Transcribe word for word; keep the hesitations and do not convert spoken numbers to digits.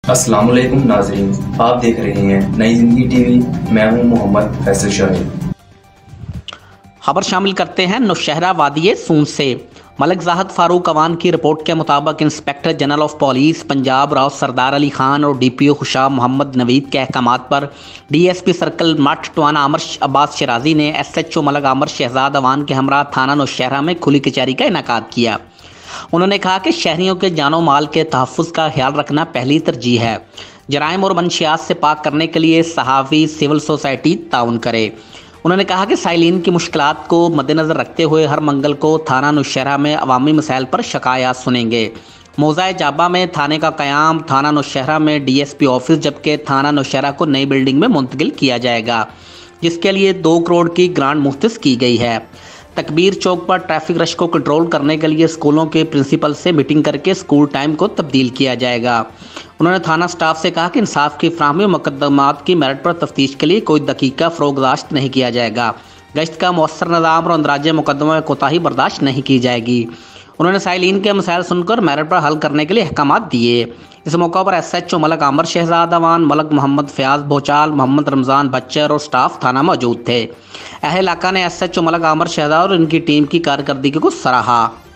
السلام علیکم ناظرین، آپ دیکھ رہے ہیں نئی زندگی ٹی وی۔ میں ہوں محمد فیصل شاہد۔ خبر شامل کرتے ہیں نوشہرہ وادی سون سے۔ ملک زاہد فاروق اوان کی رپورٹ کے مطابق inspector general of police Punjab Rao Sardar Ali Khan اور ڈی پی او خوشاب محمد نوید کے احکامات پر D S P circle Mitha Tiwana Amir Abbas Shirazi نے S H O Malik Amir Shahzad Awan کے ہمراہ تھانہ نوشہرہ میں کھلی کچہری کا انعقاد کیا۔ انہوں نے کہا کہ شہریوں کے جان و مال کے تحفظ کا خیال رکھنا پہلی ترجیح ہے۔ جرائم اور منشیات سے پاک کرنے کے لیے صحافی سول سوسائٹی تعاون کرے۔ انہوں نے کہا کہ سائلین کی مشکلات کو مد نظر رکھتے ہوئے ہر منگل کو تھانہ نوشہرہ میں عوامی مسائل پر شکایات سنیں گے۔ موضع جابہ میں تھانے کا قیام، تھانہ نوشہرہ میں ڈی ایس پی آفس جبکہ تھانہ نوشہرہ کو نئی بلڈنگ میں منتقل کیا جائے گا، جس کے لیے دو کروڑ کی گرانٹ مختص کی گئی ہے۔ تکبیر چوک پر ٹریفک رش کو کنٹرول کرنے کے لیے اسکولوں کے پرنسپل سے میٹنگ کر کے اسکول ٹائم کو تبدیل کیا جائے گا۔ انہوں نے تھانہ سٹاف سے کہا کہ انصاف کی فراہمی اور مقدمات کی میرٹ پر تفتیش کے لیے کوئی دقیقہ فروگزاشت نہیں کیا جائے گا۔ گشت کا مؤثر نظام اور اندراج مقدمہ میں کوتاہی برداشت نہیں کی جائے گی۔ انہوں نے سائلین کے مسائل سن کر میرٹ پر حل کرنے کے لیے احکامات دیے۔ اس موقع پر S H O Malik Amir Shahzad Awan, Malik Muhammad Fayyaz Bhochal, Muhammad Ramzan Bachar اور سٹاف تھانہ موجود تھے۔ اہل علاقہ نے S H O Malik Amir Shahzad اور ان کی ٹیم کی کارکردگی کو سراہا۔